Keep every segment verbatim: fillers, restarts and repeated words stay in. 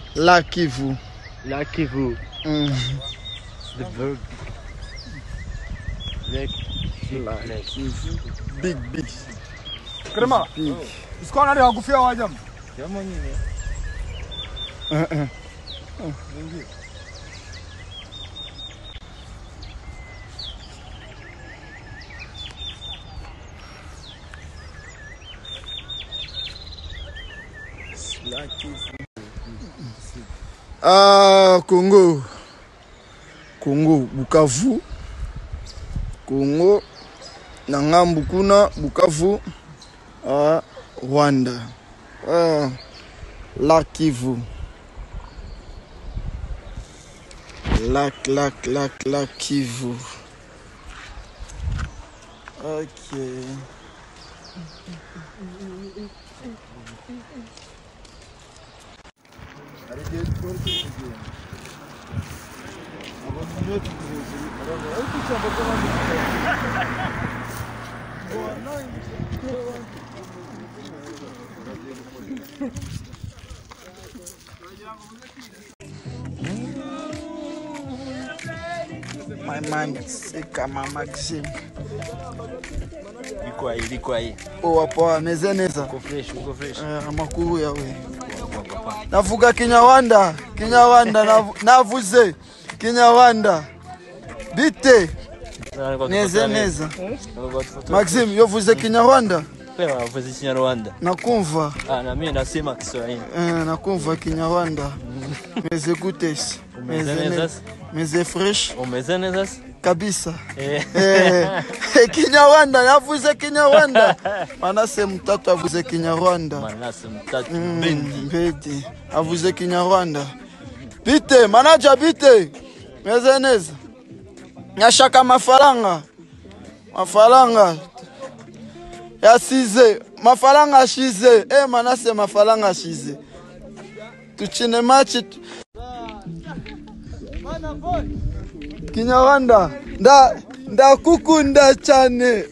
La Kivu. La Kivu. Mm. The verb. Lake. La Kivu. Big, big. Krema. Big. Usikao nani wakufia wajam? Kama nini? Uh -uh. Uh. La Kivu. Ah, Congo. Congo, Bukavu. Congo. Nangambu kuna Bukavu. Ah, Rwanda. Ah, La Kivu. Lac, lac, lac, lac Kivu. Ok. My man, c'est comme Maxime. Liko aí, liko aí. Poa poa, mezeneza. Uko fresh, uko fresh. Eh, amakuru yawe. Navuga Kinyarwanda, Kinyarwanda nav navuze Kinyarwanda. Bite. Neza neza. Maxime, yo vuze Kinyarwanda? Pewa vuze Kinyarwanda. Nakumva. Ah, na mimi nasema Kiswahili. Eh, nakumva Kinyarwanda. Meze gutes. Meze neza. Meze fresh. Umeze neza? Kabisa. Eh. Eh, Kinyarwanda, navuze Kinyarwanda. Manase mtatu avuze Kinyarwanda. Manase mtatu Mm, bendi. Bendi. Avuze Kinyarwanda. Bite, manager bite. Meze neza. Nyashaka mafaranga. Mafaranga. Yasize. Mafaranga ashize. Eh, manase mafaranga ashize. Tuchine machi. Kinyarwanda. Nda ndakukunda cyane.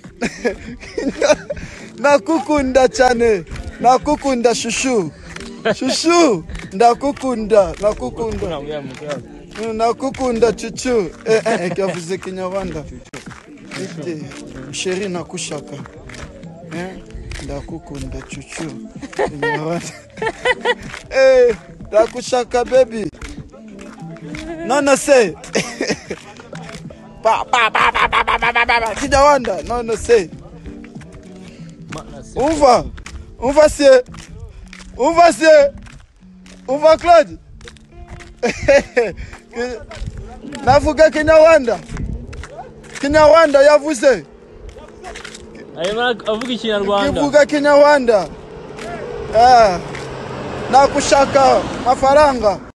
Nakukunda cyane. Nakukunda shushu. Shushu. Ndakukunda. Nakukunda. Nakukunda chuchu. Eh eh kavuze Kinyarwanda. Ite. Chérie nakushaka. Eh ndakukunda chuchu. Kinyarwanda. Eh ndakushaka baby. Non non c'est. Pa pa pa pa pa pa pa pa pa. Kinyarwanda. Non non c'est. On va. On va c'est. On va c'est. On va Claude. Navuga Kinyarwanda. Kinyarwanda yavuze. Ayima avuga Kinyarwanda. Kivuga Kinyarwanda. Ah. Nakushaka mafaranga.